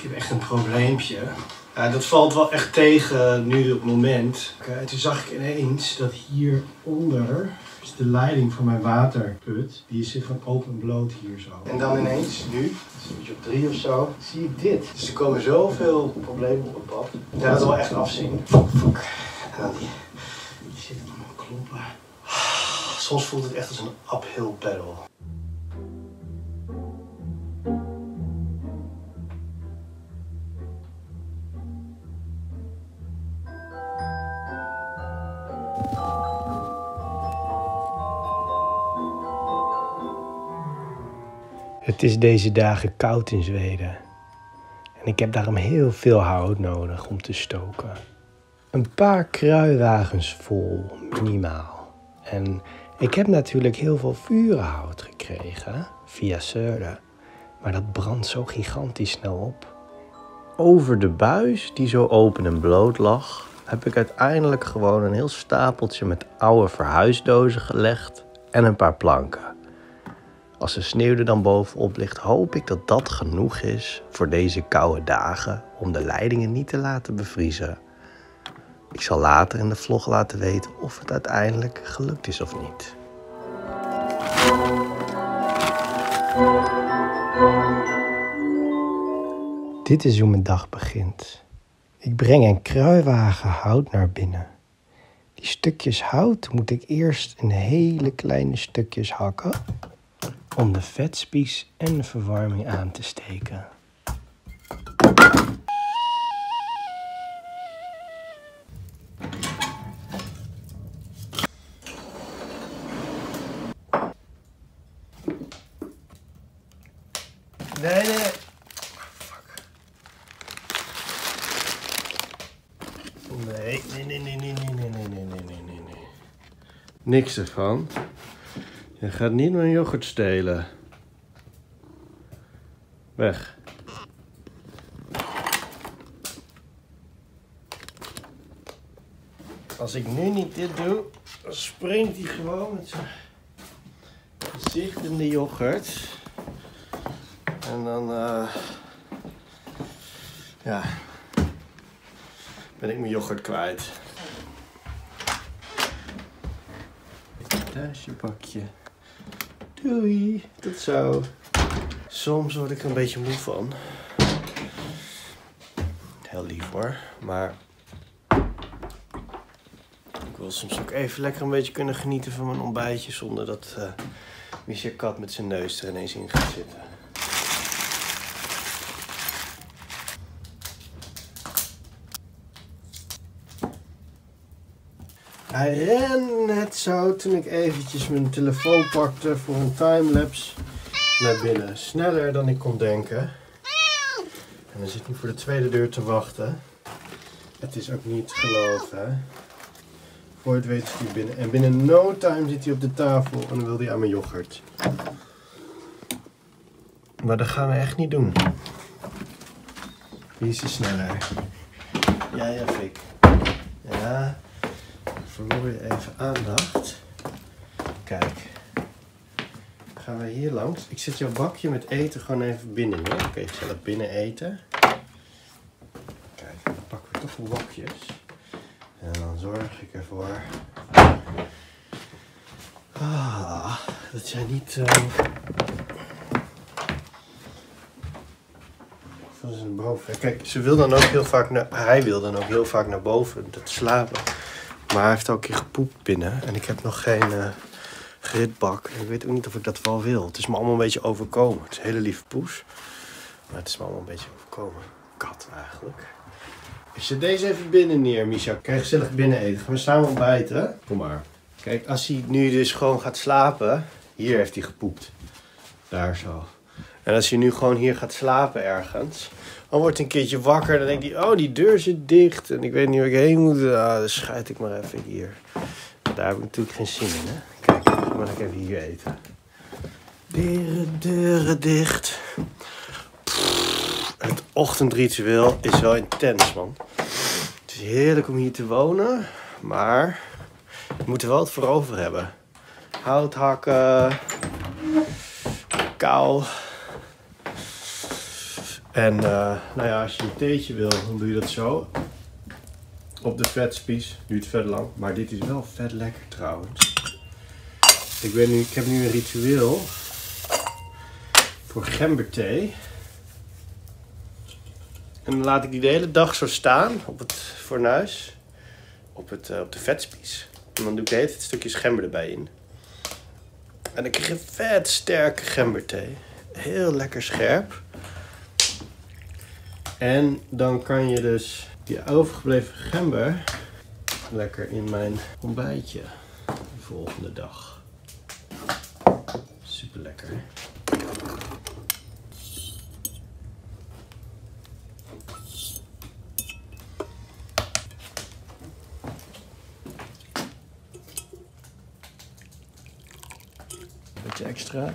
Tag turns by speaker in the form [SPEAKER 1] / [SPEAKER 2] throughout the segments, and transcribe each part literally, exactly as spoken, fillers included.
[SPEAKER 1] heb echt een probleempje. Ja, dat valt wel echt tegen nu op het moment. Okay, toen zag ik ineens dat hieronder is de leiding van mijn waterput. Die zit van open en bloot hier zo. En dan ineens, nu, dus een beetje op drie of zo, zie ik dit. Dus er komen zoveel problemen op het pad. Ja, dat wil echt afzien. Fuck. En dan die, die zit allemaal kloppen. Soms voelt het echt als een uphill battle. Het is deze dagen koud in Zweden. En ik heb daarom heel veel hout nodig om te stoken. Een paar kruiwagens vol, minimaal. En ik heb natuurlijk heel veel vurenhout gekregen, via Söder. Maar dat brandt zo gigantisch snel op. Over de buis, die zo open en bloot lag, heb ik uiteindelijk gewoon een heel stapeltje met oude verhuisdozen gelegd en een paar planken. Als de sneeuw er dan bovenop ligt, hoop ik dat dat genoeg is voor deze koude dagen om de leidingen niet te laten bevriezen. Ik zal later in de vlog laten weten of het uiteindelijk gelukt is of niet. Dit is hoe mijn dag begint. Ik breng een kruiwagen hout naar binnen. Die stukjes hout moet ik eerst in hele kleine stukjes hakken om de vetspies en de verwarming aan te steken. Nee, nee. Fuck. Nee, nee, nee, nee, nee, nee, nee, nee, nee, nee, nee, nee. Niks ervan. Je gaat niet mijn yoghurt stelen. Weg. Als ik nu niet dit doe, dan springt hij gewoon met zijn gezicht in de yoghurt. En dan, uh, ja, ben ik mijn yoghurt kwijt. Daar is je bakje. Doei, tot zo. Soms word ik er een beetje moe van. Heel lief hoor, maar ik wil soms ook even lekker een beetje kunnen genieten van mijn ontbijtje zonder dat uh, Misha Kat met zijn neus er ineens in gaat zitten. Hij rende net zo toen ik eventjes mijn telefoon pakte voor een timelapse naar binnen. Sneller dan ik kon denken. En hij zit nu voor de tweede deur te wachten. Het is ook niet te geloven. Voor het weet is hij binnen. En binnen no time zit hij op de tafel en dan wil hij aan mijn yoghurt. Maar dat gaan we echt niet doen. Wie is er sneller? Ja, ja, Fik. Ja. Verloor je even aandacht. Kijk. Gaan we hier langs. Ik zet jouw bakje met eten gewoon even binnen neer. Oké, ik zal het binnen eten. Kijk, dan pakken we toch wel bakjes. En dan zorg ik ervoor. Ah, dat jij niet. Uh... Van zijn boven. Kijk, ze wil dan ook heel vaak naar. Hij wil dan ook heel vaak naar boven te slapen. Maar hij heeft ook een keer gepoept binnen. En ik heb nog geen uh, gritbak. En ik weet ook niet of ik dat wel wil. Het is me allemaal een beetje overkomen. Het is een hele lieve poes. Maar het is me allemaal een beetje overkomen. Kat eigenlijk. Ik zet deze even binnen neer, Misha. Kan je gezellig binnen eten? Gaan we samen ontbijten? Kom maar. Kijk, als hij nu dus gewoon gaat slapen. Hier heeft hij gepoept. Daar zo. En als hij nu gewoon hier gaat slapen ergens. Dan wordt hij een keertje wakker. Dan denkt hij, oh die deur zit dicht. En ik weet niet waar ik heen moet. Ah, dan schuit ik maar even hier. Maar daar heb ik natuurlijk geen zin in, hè. Kijk, dan mag ik even hier eten. Deuren, deuren dicht. Pff, het ochtendritueel is wel intens, man. Het is heerlijk om hier te wonen. Maar je moet er wel het voor over hebben. Hout hakken. Kou. En uh, nou ja, als je een theetje wil, dan doe je dat zo. Op de vetspies. Duurt vet lang. Maar dit is wel vet lekker trouwens. Ik, weet nu, ik heb nu een ritueel voor gemberthee. En dan laat ik die de hele dag zo staan op het fornuis. Op, het, uh, op de vetspies. En dan doe ik de hele tijd stukjes gember erbij in. En dan krijg je vet sterke gemberthee. Heel lekker scherp. En dan kan je dus die overgebleven gember lekker in mijn ontbijtje de volgende dag. Super lekker. Beetje extra.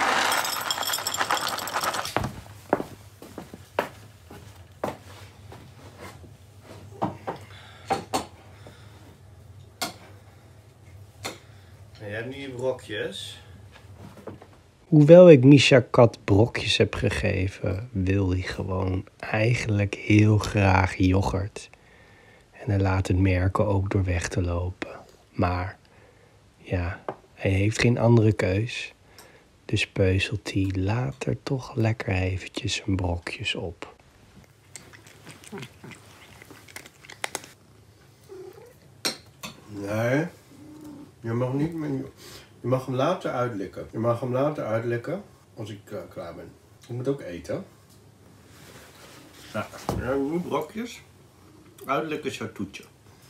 [SPEAKER 1] Je hebt nu je brokjes. Hoewel ik Misha Kat brokjes heb gegeven, wil hij gewoon eigenlijk heel graag yoghurt. En hij laat het merken ook door weg te lopen. Maar ja, hij heeft geen andere keus. Dus peuzelt hij later toch lekker eventjes zijn brokjes op. Nee, je mag niet meer. Je mag hem later uitlikken. Je mag hem later uitlikken als ik uh, klaar ben. Ik moet ook eten. Nou, ja, nu brokjes. Uitlikken is jouw toetje.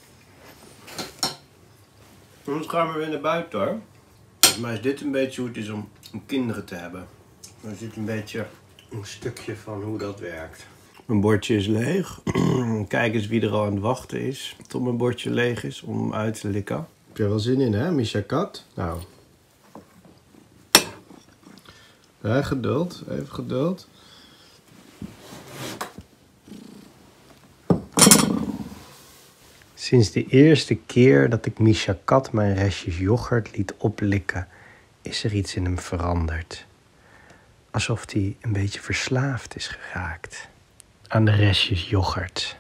[SPEAKER 1] Dan gaan we weer naar buiten hoor. Volgens mij is dit een beetje hoe het is om, om kinderen te hebben. Dan zit een beetje een stukje van hoe dat werkt. Mijn bordje is leeg. Kijk eens wie er al aan het wachten is tot mijn bordje leeg is om hem uit te likken. Heb je er wel zin in hè, Misha Kat? Nou. Ja, geduld. Even geduld. Sinds de eerste keer dat ik Misha Kat mijn restjes yoghurt liet oplikken, is er iets in hem veranderd. Alsof hij een beetje verslaafd is geraakt aan de restjes yoghurt.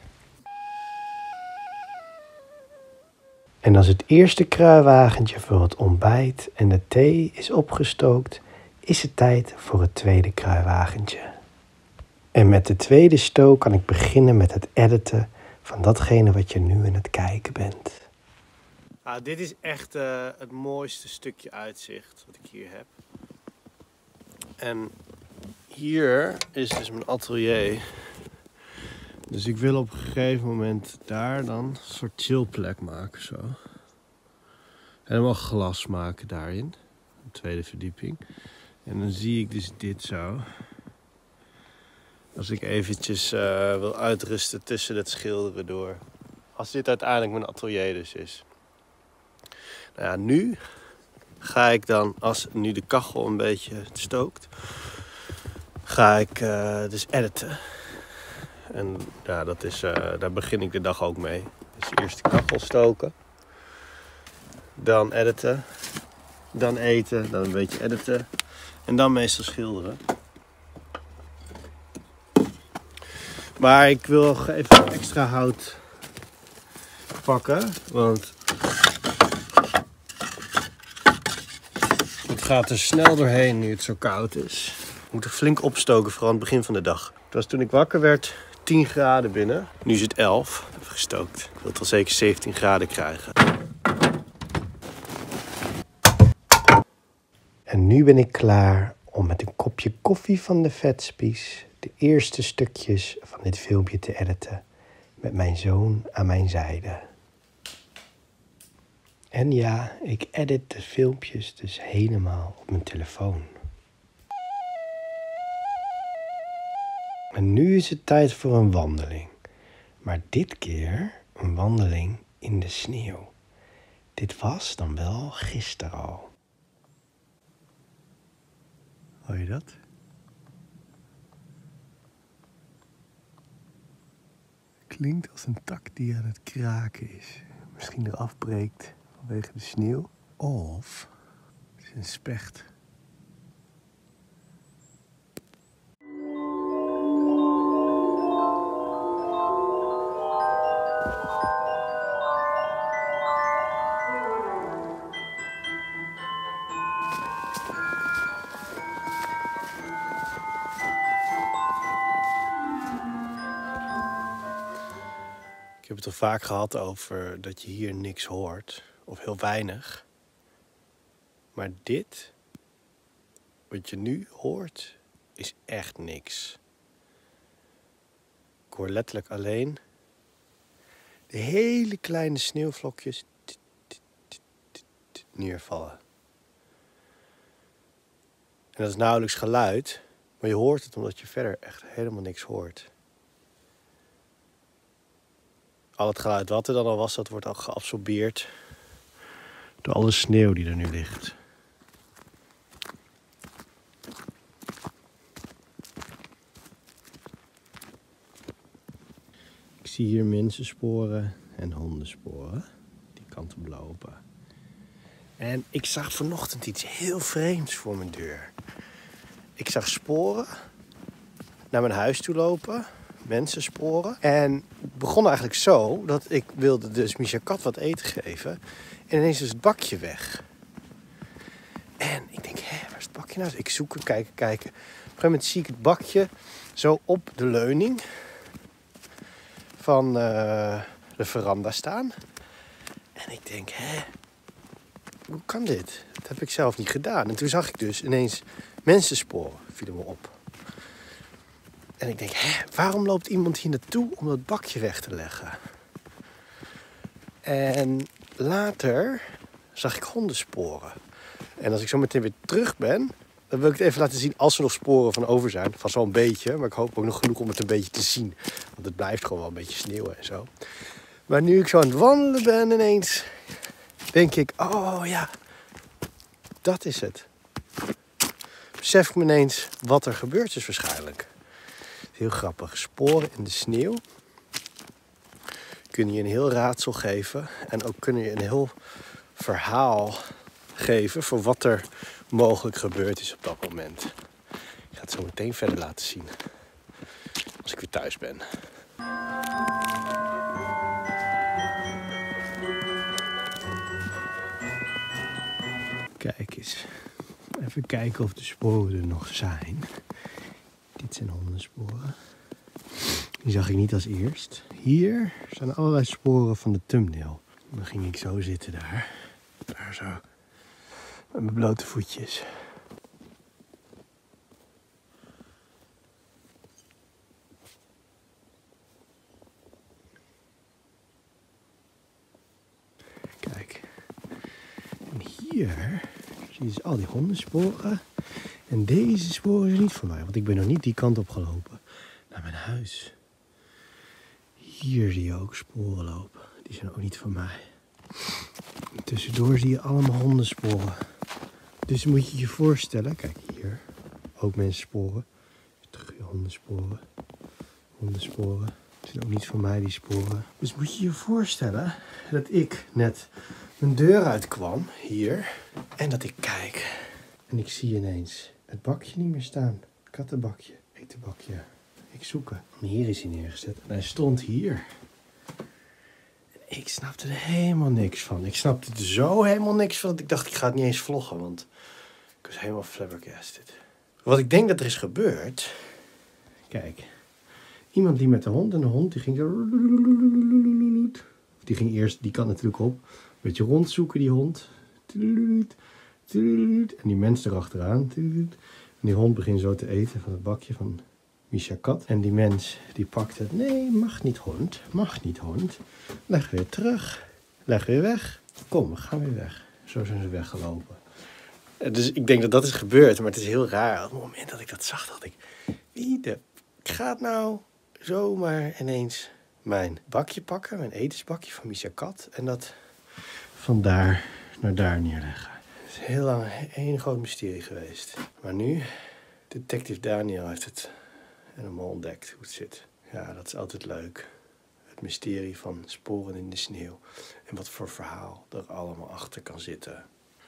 [SPEAKER 1] En als het eerste kruiwagentje voor het ontbijt en de thee is opgestookt, is het tijd voor het tweede kruiwagentje. En met de tweede stook kan ik beginnen met het editen van datgene wat je nu aan het kijken bent. Ah, dit is echt uh, het mooiste stukje uitzicht wat ik hier heb. En hier is dus mijn atelier. Dus ik wil op een gegeven moment daar dan een soort chillplek maken zo. Helemaal glas maken daarin. De tweede verdieping. En dan zie ik dus dit zo. Als ik eventjes uh, wil uitrusten tussen het schilderen door. Als dit uiteindelijk mijn atelier dus is. Nou ja, nu ga ik dan, als nu de kachel een beetje stookt, ga ik uh, dus editen. En ja, dat is, uh, daar begin ik de dag ook mee. Dus eerst de kachel stoken. Dan editen. Dan eten. Dan een beetje editen. En dan meestal schilderen. Maar ik wil even extra hout pakken. Want het gaat er snel doorheen nu het zo koud is. We moeten flink opstoken, vooral aan het begin van de dag. Het was toen ik wakker werd tien graden binnen. Nu is het elf. Even gestookt. Ik wil het wel zeker zeventien graden krijgen. En nu ben ik klaar om met een kopje koffie van de vetspies de eerste stukjes van dit filmpje te editen. Met mijn zoon aan mijn zijde. En ja, ik edit de filmpjes dus helemaal op mijn telefoon. En nu is het tijd voor een wandeling. Maar dit keer een wandeling in de sneeuw. Dit was dan wel gisteren al. Hoor je dat? Klinkt als een tak die aan het kraken is. Misschien eraf breekt vanwege de sneeuw. Of het is een specht. heb het al vaak gehad over dat je hier niks hoort. Of heel weinig. Maar dit, wat je nu hoort, is echt niks. Ik hoor letterlijk alleen de hele kleine sneeuwvlokjes neervallen. En dat is nauwelijks geluid, maar je hoort het omdat je verder echt helemaal niks hoort. Al het geluid wat er dan al was, dat wordt al geabsorbeerd door alle sneeuw die er nu ligt. Ik zie hier mensensporen en hondensporen die kant op lopen. En ik zag vanochtend iets heel vreemds voor mijn deur. Ik zag sporen naar mijn huis toe lopen, mensensporen. En het begon eigenlijk zo dat ik wilde dus Misha Kat wat eten geven. En ineens is het bakje weg. En ik denk, hé, waar is het bakje nou? Ik zoek het, kijken, kijken. Op een gegeven moment zie ik het bakje zo op de leuning van uh, de veranda staan. En ik denk, hé, hoe kan dit? Dat heb ik zelf niet gedaan. En toen zag ik dus ineens mensensporen, vielen me op. En ik denk, hé, waarom loopt iemand hier naartoe om dat bakje weg te leggen? En later zag ik hondensporen. En als ik zo meteen weer terug ben, dan wil ik het even laten zien als er nog sporen van over zijn. Vast wel een beetje, maar ik hoop ook nog genoeg om het een beetje te zien. Want het blijft gewoon wel een beetje sneeuwen en zo. Maar nu ik zo aan het wandelen ben ineens, denk ik, oh ja, dat is het. Besef ik me ineens wat er gebeurd is waarschijnlijk. Heel grappig. Sporen in de sneeuw kunnen je een heel raadsel geven. En ook kunnen je een heel verhaal geven voor wat er mogelijk gebeurd is op dat moment. Ik ga het zo meteen verder laten zien. Als ik weer thuis ben. Kijk eens. Even kijken of de sporen er nog zijn. Dit zijn hondensporen. Die zag ik niet als eerst. Hier zijn allerlei sporen van de thumbnail. Dan ging ik zo zitten daar. Daar zo. Met mijn blote voetjes. Kijk. En hier zie je dus al die hondensporen. En deze sporen zijn niet van mij, want ik ben nog niet die kant op gelopen. Naar mijn huis. Hier zie je ook sporen lopen. Die zijn ook niet van mij. En tussendoor zie je allemaal hondensporen. Dus moet je je voorstellen, kijk hier. Ook mensensporen. Terug je hondensporen. Hondensporen. Die zijn ook niet van mij, die sporen. Dus moet je je voorstellen dat ik net mijn deur uitkwam, hier. En dat ik kijk. En ik zie ineens het bakje niet meer staan. Het kattenbakje, etenbakje. Ik zoek hem. En hier is hij neergezet. En hij stond hier. En ik snapte er helemaal niks van. Ik snapte er zo helemaal niks van dat ik dacht, ik ga het niet eens vloggen. Want ik was helemaal flabbergasted. Wat ik denk dat er is gebeurd. Kijk. Iemand die met de hond en de hond die ging zo. Die ging eerst die kant natuurlijk op. Een beetje rondzoeken die hond. En die mens erachteraan. En die hond begint zo te eten van het bakje van Misha Kat. En die mens die pakt het. Nee, mag niet hond. Mag niet hond. Leg weer terug. Leg weer weg. Kom, we gaan weer weg. Zo zijn ze weggelopen. Dus ik denk dat dat is gebeurd. Maar het is heel raar. Op het moment dat ik dat zag, dacht ik. Wie de gaat nou zomaar ineens mijn bakje pakken. Mijn etensbakje van Misha Kat. En dat van daar naar daar neerleggen. Het is heel lang één groot mysterie geweest. Maar nu, detective Daniel heeft het helemaal ontdekt hoe het zit. Ja, dat is altijd leuk. Het mysterie van sporen in de sneeuw. En wat voor verhaal er allemaal achter kan zitten.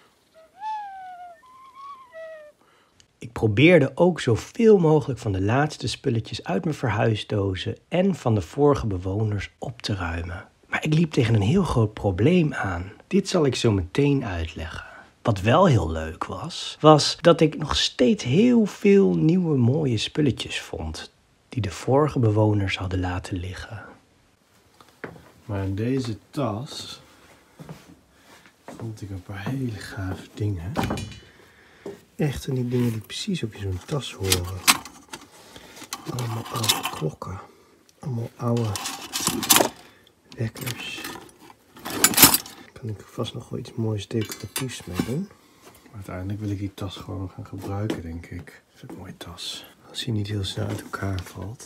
[SPEAKER 2] Ik probeerde ook zoveel mogelijk van de laatste spulletjes uit mijn verhuisdozen en van de vorige bewoners op te ruimen. Maar ik liep tegen een heel groot probleem aan. Dit zal ik zo meteen uitleggen. Wat wel heel leuk was, was dat ik nog steeds heel veel nieuwe mooie spulletjes vond die de vorige bewoners hadden laten liggen.
[SPEAKER 1] Maar in deze tas vond ik een paar hele gave dingen. Echt van die dingen die precies op je zo'n tas horen. Allemaal oude klokken. Allemaal oude wekkers. Daar kan ik vast nog wel iets moois decoratiefs mee doen. Maar uiteindelijk wil ik die tas gewoon gaan gebruiken, denk ik. Ik vind het een mooie tas. Als hij niet heel snel uit elkaar valt.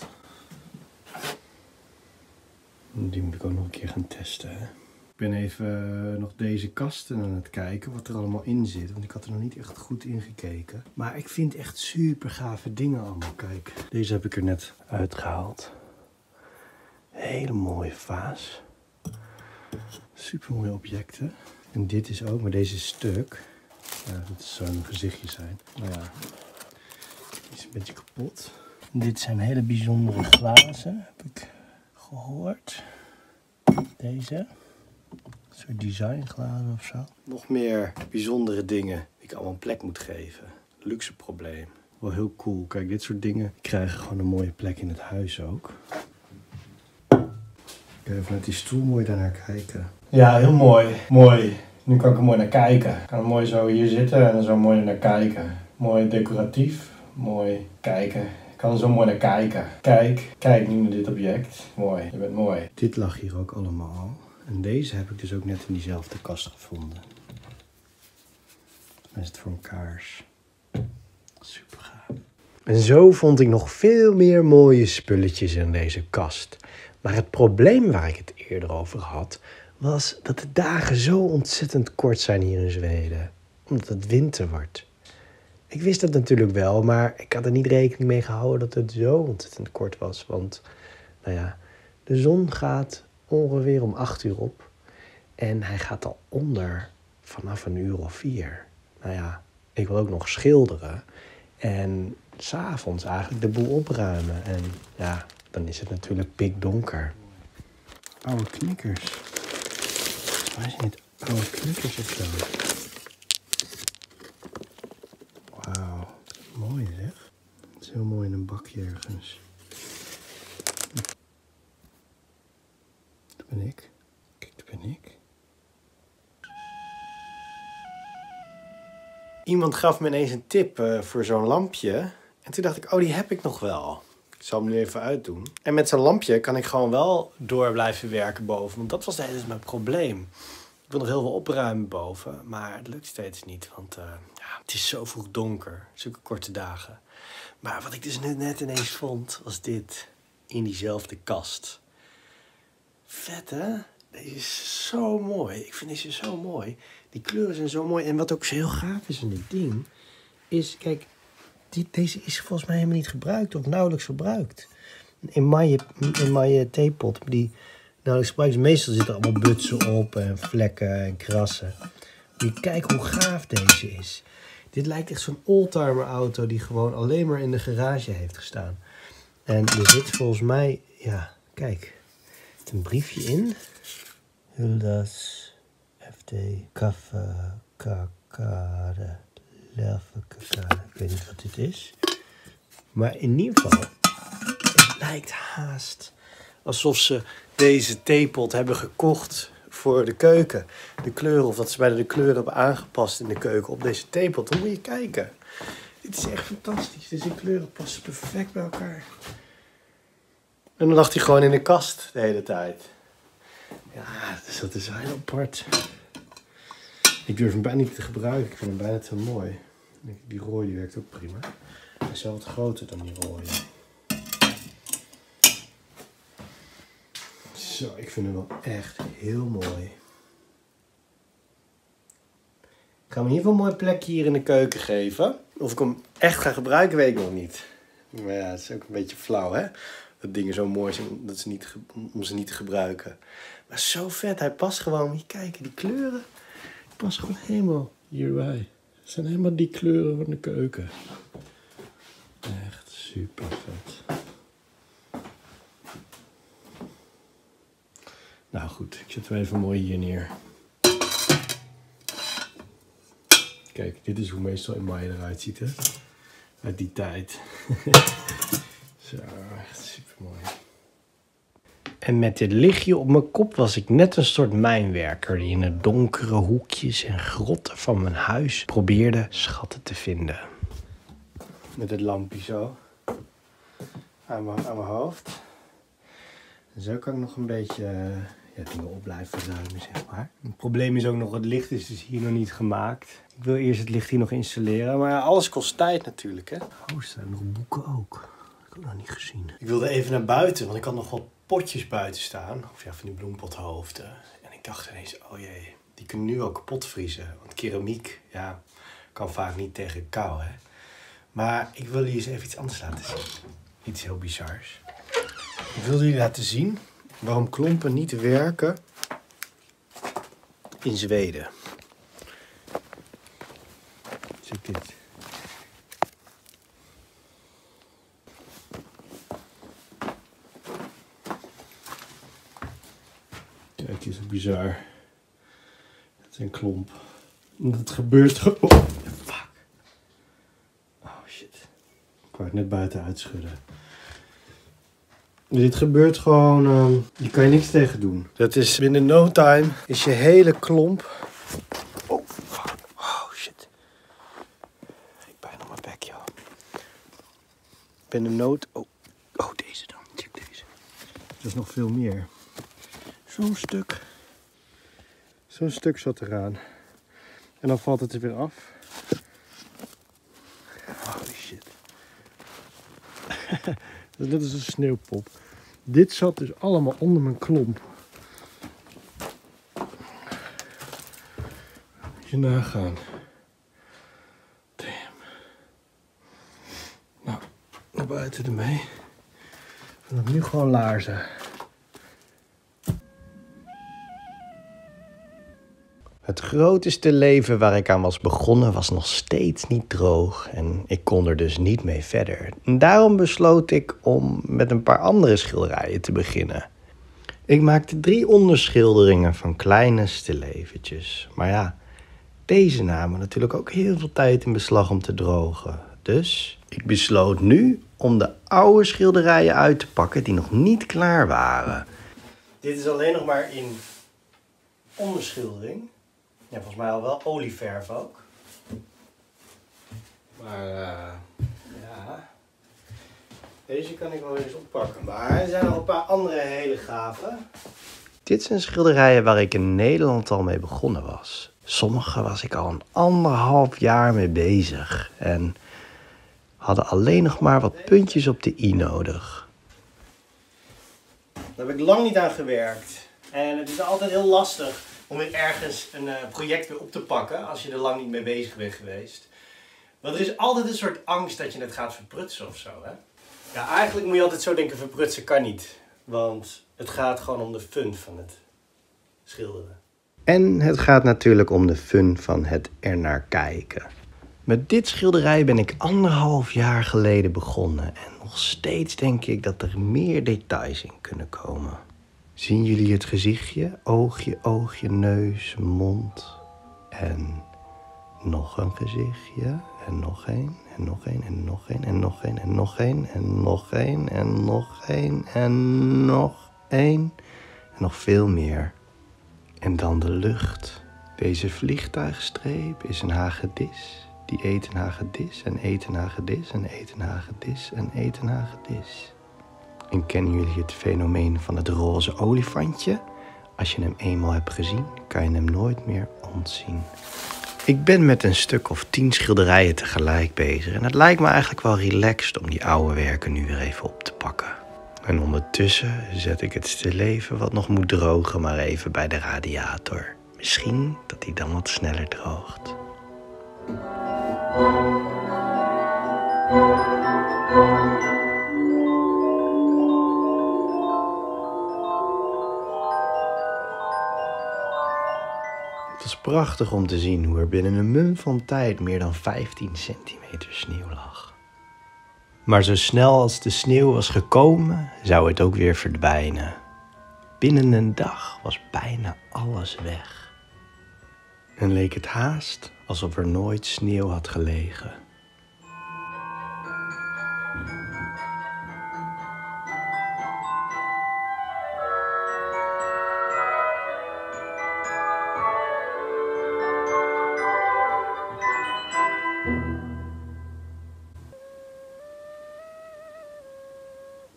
[SPEAKER 1] Die moet ik ook nog een keer gaan testen. Hè? Ik ben even nog deze kasten aan het kijken wat er allemaal in zit. Want ik had er nog niet echt goed in gekeken. Maar ik vind echt super gave dingen allemaal. Kijk, deze heb ik er net uitgehaald. Hele mooie vaas. Super mooie objecten. En dit is ook, maar deze is stuk. Ja, dat zou een gezichtje zijn. Nou ja, die is een beetje kapot. Dit zijn hele bijzondere glazen, heb ik gehoord. Deze. Een soort designglazen of zo. Nog meer bijzondere dingen die ik allemaal een plek moet geven. Luxe probleem. Wel heel cool. Kijk, dit soort dingen krijgen gewoon een mooie plek in het huis ook. Even vanuit die stoel mooi daarnaar kijken. Ja, heel mooi. Mooi. Nu kan ik er mooi naar kijken. Ik kan mooi zo hier zitten en er zo mooi naar kijken. Mooi decoratief. Mooi kijken. Ik kan er zo mooi naar kijken. Kijk, kijk nu naar dit object. Mooi, je bent mooi. Dit lag hier ook allemaal. En deze heb ik dus ook net in diezelfde kast gevonden. Wat is het voor een kaars? Super gaaf. En zo vond ik nog veel meer mooie spulletjes in deze kast. Maar het probleem waar ik het eerder over had, was dat de dagen zo ontzettend kort zijn hier in Zweden. Omdat het winter wordt. Ik wist dat natuurlijk wel, maar ik had er niet rekening mee gehouden dat het zo ontzettend kort was. Want, nou ja, de zon gaat ongeveer om acht uur op. En hij gaat al onder vanaf een uur of vier. Nou ja, ik wil ook nog schilderen. En 's avonds eigenlijk de boel opruimen. En ja, dan is het natuurlijk pikdonker. Oude knikkers. Waar zijn het oude knikkers of zo? Wauw, mooi zeg. Het is heel mooi in een bakje ergens. Dat ben ik. Kijk, dat ben ik. Iemand gaf me ineens een tip uh, voor zo'n lampje. En toen dacht ik, oh, die heb ik nog wel. Ik zal hem nu even uitdoen. En met zo'n lampje kan ik gewoon wel door blijven werken boven. Want dat was dus mijn probleem. Ik wil nog heel veel opruimen boven. Maar het lukt steeds niet. Want uh, ja, het is zo vroeg donker. Zulke korte dagen. Maar wat ik dus net, net ineens vond, was dit. In diezelfde kast. Vet, hè? Deze is zo mooi. Ik vind deze zo mooi. Die kleuren zijn zo mooi. En wat ook zo heel gaaf is aan dit ding, is, kijk, die, deze is volgens mij helemaal niet gebruikt of nauwelijks gebruikt. In mijn, in mijn theepot, die nauwelijks gebruikt is, meestal zitten er allemaal butsen op en vlekken en krassen. Maar kijk hoe gaaf deze is. Dit lijkt echt zo'n oldtimer auto die gewoon alleen maar in de garage heeft gestaan. En er zit volgens mij, ja, kijk, er zit een briefje in. Huldas F T Kaffe Kakade Leffe Kakade. Ik weet niet wat dit is. Maar in ieder geval, het lijkt haast alsof ze deze theepot hebben gekocht voor de keuken. De kleuren, of dat ze bij de kleuren hebben aangepast in de keuken op deze theepot. Dan moet je kijken. Dit is echt fantastisch. Deze kleuren passen perfect bij elkaar. En dan lag hij gewoon in de kast de hele tijd. Ja, dus dat is heel apart. Ik durf hem bijna niet te gebruiken. Ik vind hem bijna te mooi. Die rode werkt ook prima. Hij is wel wat groter dan die rode. Zo, ik vind hem wel echt heel mooi. Ik ga hem in ieder geval een mooi plekje hier in de keuken geven. Of ik hem echt ga gebruiken, weet ik nog niet. Maar ja, het is ook een beetje flauw, hè? Dat dingen zo mooi zijn dat ze niet, om ze niet te gebruiken. Maar zo vet, hij past gewoon. Moet je kijken, die kleuren. Die passen gewoon helemaal hierbij. Het zijn helemaal die kleuren van de keuken. Echt super vet. Nou goed, ik zet hem even mooi hier neer. Kijk, dit is hoe meestal in Maya eruit ziet, hè? Uit die tijd. Zo, echt super mooi.
[SPEAKER 2] En met dit lichtje op mijn kop was ik net een soort mijnwerker die in de donkere hoekjes en grotten van mijn huis probeerde schatten te vinden. Met het lampje zo aan mijn, aan mijn hoofd. En zo kan ik nog een beetje uh, ja, dingen op blijven ruimen, zeg maar. Het probleem is ook nog, het licht is dus hier nog niet gemaakt. Ik wil eerst het licht hier nog installeren, maar ja, alles kost tijd natuurlijk, hè. Oh, er staan nog boeken ook. Dat heb ik nog niet gezien. Ik wilde even naar buiten, want ik had nog wat potjes buiten staan. Of ja, van die bloempothoofden. En ik dacht ineens, oh jee, die kunnen nu wel kapot vriezen. Want keramiek, ja, kan vaak niet tegen kou, hè. Maar ik wil jullie eens even iets anders laten zien. Iets heel bizars. Ik wil jullie laten zien waarom klompen niet werken in Zweden. Zie dit. Kijk, is het bizar. Het is een klomp. Het gebeurt gewoon. Oh, fuck. Oh shit. Ik wou het net buiten uitschudden. Dit gebeurt gewoon, uh, je kan je niks tegen doen. Dat is binnen no time, is je hele klomp. Oh, fuck. Oh shit. Ik bijna op mijn bek, joh. Binnen nood. Oh. Oh, deze dan. Check deze. Er is nog veel meer. Zo'n stuk. Zo'n stuk zat eraan. En dan valt het er weer af. Holy shit. Dat is net als een sneeuwpop. Dit zat dus allemaal onder mijn klomp. Moet je nagaan. Damn. Nou, naar buiten ermee. En dan nu gewoon laarzen. Het grootste leven waar ik aan was begonnen was nog steeds niet droog en ik kon er dus niet mee verder. En daarom besloot ik om met een paar andere schilderijen te beginnen. Ik maakte drie onderschilderingen van kleine stilleventjes. Maar ja, deze namen natuurlijk ook heel veel tijd in beslag om te drogen. Dus ik besloot nu om de oude schilderijen uit te pakken die nog niet klaar waren. Dit is alleen nog maar in onderschildering. Ja, volgens mij al wel olieverf ook. Maar uh, ja, deze kan ik wel eens oppakken. Maar er zijn nog een paar andere hele gave. Dit zijn schilderijen waar ik in Nederland al mee begonnen was. Sommige was ik al een anderhalf jaar mee bezig. En hadden alleen nog maar wat puntjes op de i nodig. Daar heb ik lang niet aan gewerkt. En het is altijd heel lastig om weer ergens een uh, project weer op te pakken als je er lang niet mee bezig bent geweest. Want er is altijd een soort angst dat je het gaat verprutsen of zo, hè? Ja, eigenlijk moet je altijd zo denken, verprutsen kan niet. Want het gaat gewoon om de fun van het schilderen. En het gaat natuurlijk om de fun van het ernaar kijken. Met dit schilderij ben ik anderhalf jaar geleden begonnen. En nog steeds denk ik dat er meer details in kunnen komen. Zien jullie het gezichtje? Oogje, oogje, neus, mond. En nog een gezichtje. En nog één. En nog één. En nog één. En nog één. En nog één. En nog één. En nog één. En nog één. En nog veel meer. En dan de lucht. Deze vliegtuigstreep is een hagedis. Die eet een hagedis. En eet een hagedis. En eet een hagedis. En eet een hagedis. En kennen jullie het fenomeen van het roze olifantje? Als je hem eenmaal hebt gezien, kan je hem nooit meer ontzien. Ik ben met een stuk of tien schilderijen tegelijk bezig. En het lijkt me eigenlijk wel relaxed om die oude werken nu weer even op te pakken. En ondertussen zet ik het stilleven wat nog moet drogen maar even bij de radiator. Misschien dat hij dan wat sneller droogt. Het was prachtig om te zien hoe er binnen een mum van tijd meer dan vijftien centimeter sneeuw lag. Maar zo snel als de sneeuw was gekomen, zou het ook weer verdwijnen. Binnen een dag was bijna alles weg. En leek het haast alsof er nooit sneeuw had gelegen.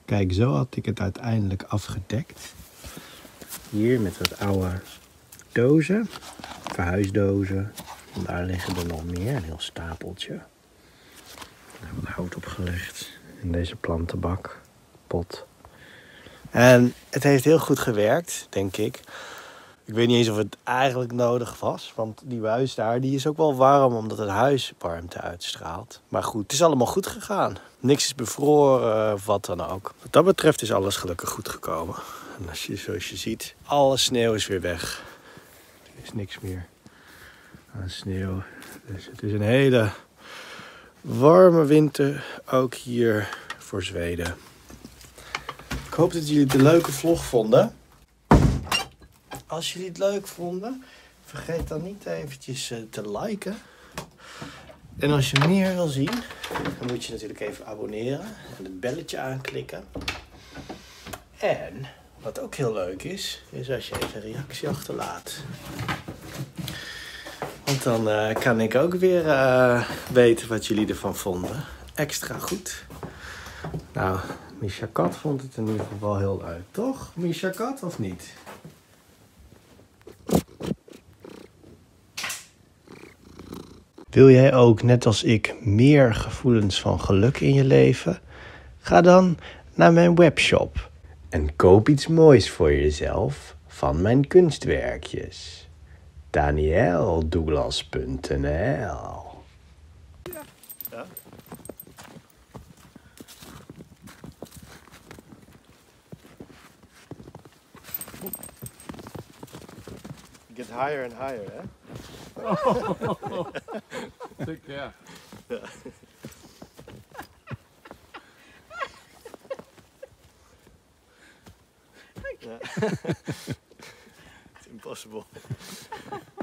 [SPEAKER 1] Kijk, zo had ik het uiteindelijk afgedekt. Hier met wat oude dozen, verhuisdozen. En daar liggen er nog meer, een heel stapeltje. Er wat hout opgelegd in deze plantenbak, pot. En het heeft heel goed gewerkt, denk ik. Ik weet niet eens of het eigenlijk nodig was, want die buis daar die is ook wel warm omdat het huis warmte uitstraalt. Maar goed, het is allemaal goed gegaan. Niks is bevroren of wat dan ook. Wat dat betreft is alles gelukkig goed gekomen. En als je, zoals je ziet, alle sneeuw is weer weg. Er is niks meer aan sneeuw. Dus het is een hele warme winter, ook hier voor Zweden. Ik hoop dat jullie het een leuke vlog vonden. Als jullie het leuk vonden, vergeet dan niet eventjes te liken. En als je meer wil zien, dan moet je natuurlijk even abonneren en het belletje aanklikken. En wat ook heel leuk is, is als je even een reactie achterlaat. Want dan uh, kan ik ook weer uh, weten wat jullie ervan vonden. Extra goed. Nou, Misha Kat vond het in ieder geval wel heel leuk, toch? Misha Kat of niet? Wil jij ook, net als ik, meer gevoelens van geluk in je leven? Ga dan naar mijn webshop en koop iets moois voor jezelf van mijn kunstwerkjes. daniel douglas punt n l Ja. Ja. Get higher and higher, hè?
[SPEAKER 3] Oh, take care.
[SPEAKER 1] Ja. Ja. It's impossible.